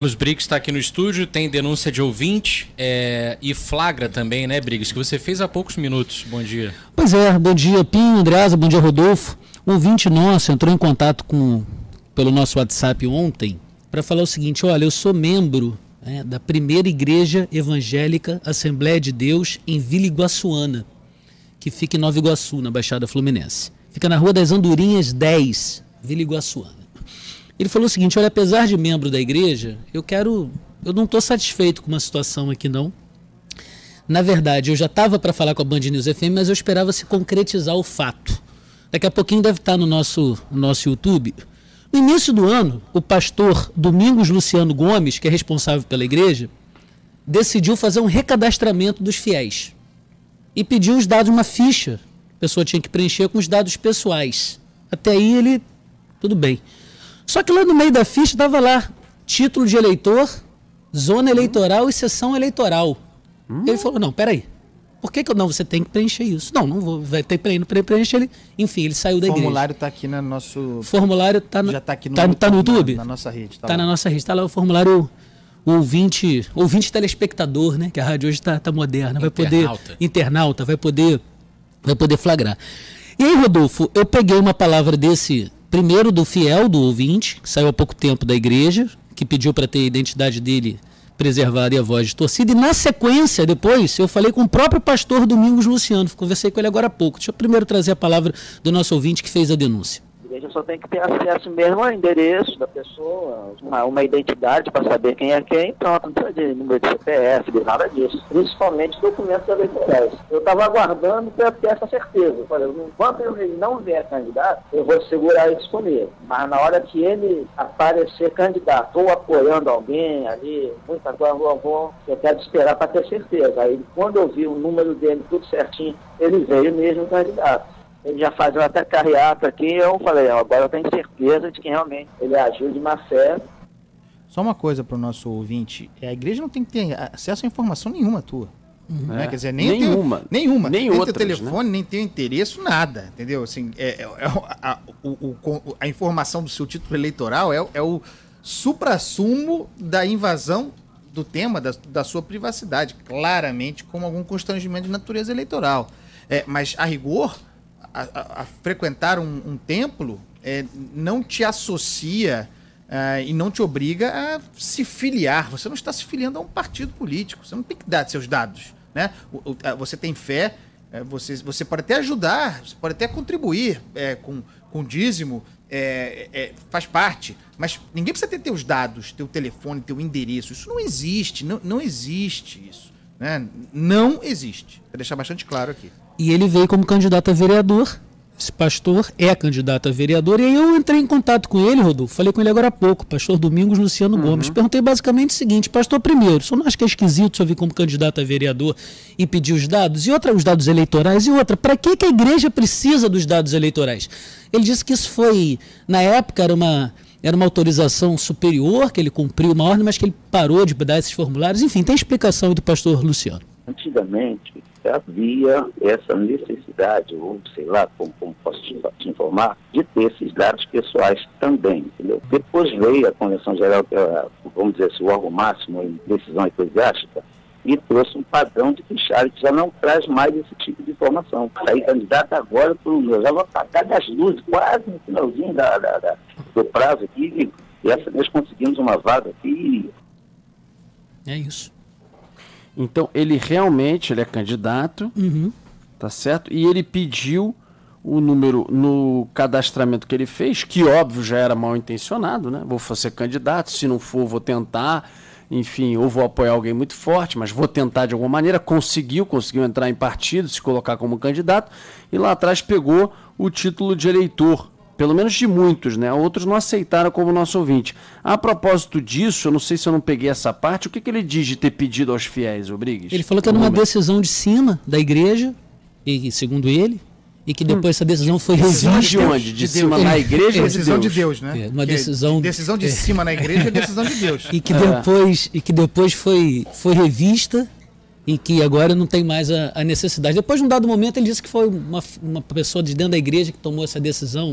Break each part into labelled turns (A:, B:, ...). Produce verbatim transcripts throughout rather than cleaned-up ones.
A: Os Briggs está aqui no estúdio, tem denúncia de ouvinte é, e flagra também, né, Briggs, que você fez há poucos minutos. Bom dia.
B: Pois é, bom dia, Pinho, Andreasa, bom dia, Rodolfo. Um ouvinte nosso entrou em contato com, pelo nosso WhatsApp ontem para falar o seguinte: olha, eu sou membro né, da primeira igreja evangélica Assembleia de Deus em Vila Iguaçuana, que fica em Nova Iguaçu, na Baixada Fluminense. Fica na Rua das Andorinhas dez, Vila Iguaçuana. Ele falou o seguinte: olha, apesar de membro da igreja, eu quero, eu não estou satisfeito com uma situação aqui não. Na verdade, eu já estava para falar com a Band News F M, mas eu esperava se concretizar o fato. Daqui a pouquinho deve estar no nosso, no nosso YouTube. No início do ano, o pastor Domingos Luciano Gomes, que é responsável pela igreja, decidiu fazer um recadastramento dos fiéis e pediu os dados, uma ficha. A pessoa tinha que preencher com os dados pessoais. Até aí ele, tudo bem. Só que lá no meio da ficha estava lá, título de eleitor, zona eleitoral e sessão eleitoral. Hum? Ele falou, não, peraí, por que que eu, não, você tem que preencher isso. Não, não vou, vai ter preencher, preencher ele. Enfim, ele saiu da igreja.
C: O formulário está aqui no nosso...
B: O formulário está no,
C: já está aqui no,
B: tá, tá no YouTube?
C: Na, na nossa rede.
B: Está tá na nossa rede, está lá o formulário, o ouvinte, ouvinte telespectador, né, que a rádio hoje está tá moderna, vai
A: internauta.
B: poder, internauta, vai poder, vai poder flagrar. E aí, Rodolfo, eu peguei uma palavra desse... Primeiro do fiel, do ouvinte, que saiu há pouco tempo da igreja, que pediu para ter a identidade dele preservada e a voz distorcida. E na sequência, depois, eu falei com o próprio pastor Domingos Luciano, conversei com ele agora há pouco. Deixa eu primeiro trazer a palavra do nosso ouvinte que fez a denúncia.
D: A igreja só tem que ter acesso mesmo ao endereço da pessoa, uma, uma identidade para saber quem é quem, pronto, não precisa de número de C P F, de nada disso. Principalmente documentos eleitorais. Eu estava aguardando para ter essa certeza. Eu falei, enquanto ele não vier candidato, eu vou segurar isso comigo. Mas na hora que ele aparecer candidato ou apoiando alguém ali, muita coisa, eu, vou, eu quero esperar para ter certeza. Aí quando eu vi o número dele tudo certinho, ele veio mesmo candidato. Ele já fazia até carreata aqui, eu falei, agora eu tenho certeza de que realmente ele agiu de má fé.
C: Só uma coisa para o nosso ouvinte, a igreja não tem que ter acesso a informação nenhuma tua. Uhum. Né?
E: É.
C: Quer dizer, nem
E: nenhuma.
C: Teu, nenhuma.
E: Nem
C: nem
E: outras,
C: teu telefone,
E: né?
C: nem teu endereço, nada. Entendeu? Assim, é, é, é, a, o, o, a informação do seu título eleitoral é, é o suprassumo da invasão do tema, da, da sua privacidade, claramente com algum constrangimento de natureza eleitoral. É, mas, a rigor... A, a, a frequentar um, um templo é, não te associa uh, e não te obriga a se filiar. Você não está se filiando a um partido político. Você não tem que dar seus dados, né? O, o, você tem fé, é, você, você pode até ajudar, você pode até contribuir é, com, com dízimo, é, é, faz parte. Mas ninguém precisa ter teus dados, teu telefone, teu endereço. Isso não existe, não, não existe isso. Né? Não existe. Vou deixar bastante claro aqui.
B: E ele veio como candidato a vereador. Esse pastor é candidato a vereador. E aí eu entrei em contato com ele, Rodolfo. Falei com ele agora há pouco, pastor Domingos Luciano uhum. Gomes. Perguntei basicamente o seguinte: pastor, primeiro, o senhor não acha que é esquisito o senhor vir como candidato a vereador e pedir os dados? E outra, os dados eleitorais? E outra, para que, que a igreja precisa dos dados eleitorais? Ele disse que isso foi, na época, era uma... Era uma autorização superior, que ele cumpriu uma ordem, mas que ele parou de dar esses formulários. Enfim, tem explicação aí do pastor Luciano.
D: Antigamente, havia essa necessidade, ou sei lá, como, como posso te, te informar, de ter esses dados pessoais também, entendeu? Depois veio a Convenção Geral, que é, vamos dizer assim, o órgão máximo em decisão eclesiástica, e trouxe um padrão de fichário que já não traz mais esse tipo de informação. Aí, candidato agora, pro, já vou apagar das luzes, quase no finalzinho da, da, da, do prazo aqui, e essa vez conseguimos uma vaga aqui.
B: É isso.
E: Então, ele realmente ele é candidato,
B: uhum.
E: tá certo? E ele pediu o número no cadastramento que ele fez, que óbvio já era mal intencionado, né? Vou ser candidato, se não for, vou tentar... Enfim, ou vou apoiar alguém muito forte, mas vou tentar de alguma maneira. Conseguiu, conseguiu entrar em partido, se colocar como candidato, e lá atrás pegou o título de eleitor, pelo menos de muitos, né? Outros não aceitaram como nosso ouvinte. A propósito disso, eu não sei se eu não peguei essa parte, o que, que ele diz de ter pedido aos fiéis, Rodrigues?
B: Ele falou que era uma decisão de cima da igreja, e segundo ele, e que depois hum. essa decisão foi revista.
E: De onde? De, de cima na igreja?
C: É,
E: ou
C: decisão
E: de
C: de Deus,
E: Deus,
C: né?
B: É, uma decisão,
C: decisão de cima na igreja é decisão de Deus.
B: E que depois, é. e que depois foi, foi revista e que agora não tem mais a, a necessidade. Depois, num dado momento, ele disse que foi uma, uma pessoa de dentro da igreja que tomou essa decisão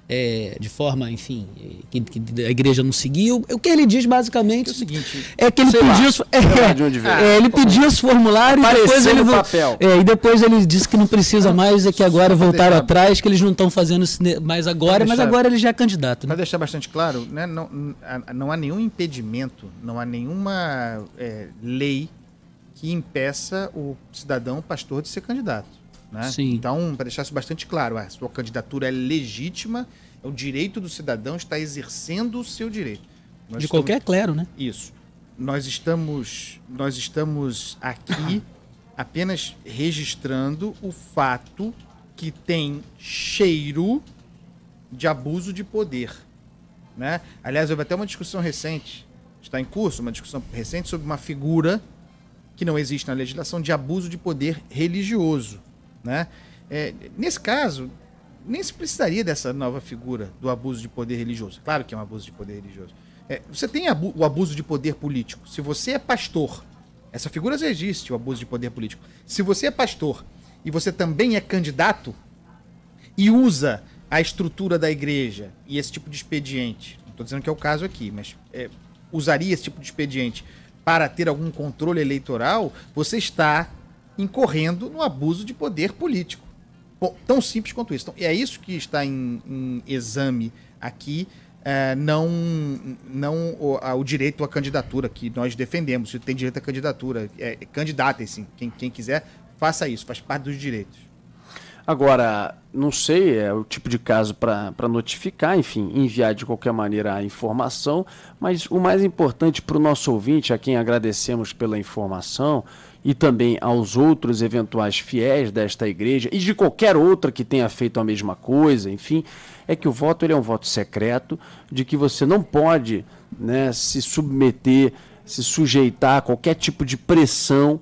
B: é, de forma, enfim, que, que a igreja não seguiu. O que ele diz basicamente
C: É o seguinte,
B: é que ele
E: sei
B: pediu,
E: lá,
B: os, é,
E: sei lá de onde veio.
B: é, ele pediu os formulários e depois
E: Apareceu
B: ele
E: no
B: vo-
E: papel.
B: é, e depois ele disse que não precisa mais, é que agora
C: pra
B: voltaram
C: deixar-
B: atrás, que eles não estão fazendo isso ne- mais agora,
C: Pra
B: mas
C: deixar-
B: agora ele já é candidato.
C: para
B: Né?
C: deixar bastante claro, né, não, n- a- não há nenhum impedimento, não há nenhuma é, lei que impeça o cidadão pastor de ser candidato. Né?
B: Sim.
C: Então, para deixar isso bastante claro, a sua candidatura é legítima, é o direito do cidadão estar exercendo o seu direito. Nós
B: De
C: estamos-
B: qualquer clero, né?
C: Isso. Nós estamos, nós estamos aqui apenas registrando o fato que tem cheiro de abuso de poder. Né? Aliás, houve até uma discussão recente, está em curso, uma discussão recente sobre uma figura que não existe na legislação de abuso de poder religioso. Né? É, nesse caso, nem se precisaria dessa nova figura do abuso de poder religioso. Claro que é um abuso de poder religioso. É, você tem abu- o abuso de poder político. Se você é pastor, essa figura já existe, o abuso de poder político. Se você é pastor e você também é candidato e usa a estrutura da igreja e esse tipo de expediente, não estou dizendo que é o caso aqui, mas é, usaria esse tipo de expediente para ter algum controle eleitoral, você está incorrendo no abuso de poder político. Bom, tão simples quanto isso. Então, é isso que está em, em exame aqui, é, não, não o, a, o direito à candidatura que nós defendemos. Se tem direito à candidatura, é, candidatem-se. Quem, quem quiser, faça isso, faz parte dos direitos.
E: Agora, não sei, é o tipo de caso para notificar, enfim, enviar de qualquer maneira a informação, mas o mais importante para o nosso ouvinte, a quem agradecemos pela informação, e também aos outros eventuais fiéis desta igreja e de qualquer outra que tenha feito a mesma coisa, enfim, é que o voto ele é um voto secreto, de que você não pode, né, se submeter, se sujeitar a qualquer tipo de pressão,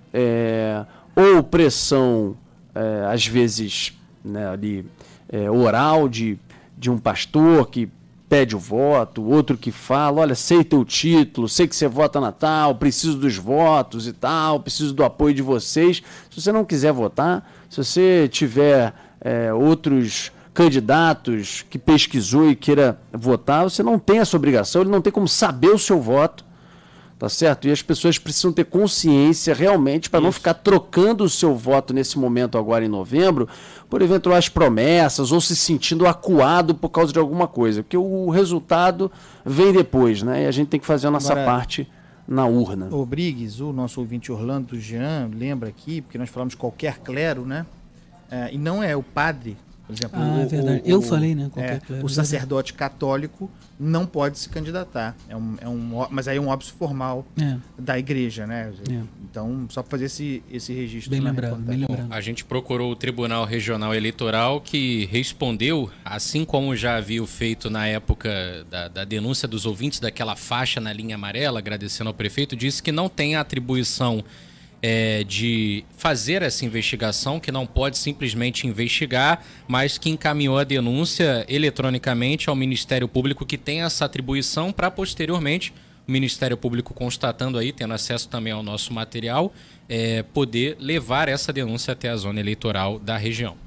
E: é, ou pressão, é, às vezes, né, ali, é, oral de, de um pastor que pede o voto, outro que fala, olha, sei teu título, sei que você vota na tal, preciso dos votos e tal, preciso do apoio de vocês. Se você não quiser votar, se você tiver é, outros candidatos que pesquisou e queira votar, você não tem essa obrigação, ele não tem como saber o seu voto, tá certo? E as pessoas precisam ter consciência realmente para não ficar trocando o seu voto nesse momento agora em novembro por eventuais promessas ou se sentindo acuado por causa de alguma coisa, porque o resultado vem depois, né? E a gente tem que fazer a nossa
C: Agora,
E: parte na urna.
C: O Briggs, o nosso ouvinte Orlando Jean, lembra aqui, porque nós falamos qualquer clero, né? É, e não é o padre, por exemplo.
B: Ah,
C: o,
B: é verdade.
C: o-
B: Eu
C: o-
B: falei, né? Qualquer
C: é,
B: clero,
C: o
B: é
C: sacerdote católico não pode se candidatar. É um, é um, ó- mas aí é um óbvio formal
B: É,
C: da igreja, né?
B: É.
C: Então, só para fazer esse, esse registro.
B: bem
C: na
B: lembrado, bem
C: reportagem.
B: lembrado.
A: A gente procurou o Tribunal Regional Eleitoral, que respondeu, assim como já havia feito na época da, da denúncia dos ouvintes daquela faixa na linha amarela, agradecendo ao prefeito, disse que não tem a atribuição é, de fazer essa investigação, que não pode simplesmente investigar, mas que encaminhou a denúncia eletronicamente ao Ministério Público, que tem essa atribuição, para posteriormente o Ministério Público, constatando aí, tendo acesso também ao nosso material, é, poder levar essa denúncia até a zona eleitoral da região.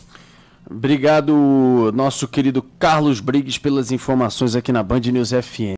E: Obrigado, nosso querido Carlos Briggs, pelas informações aqui na Band News F M.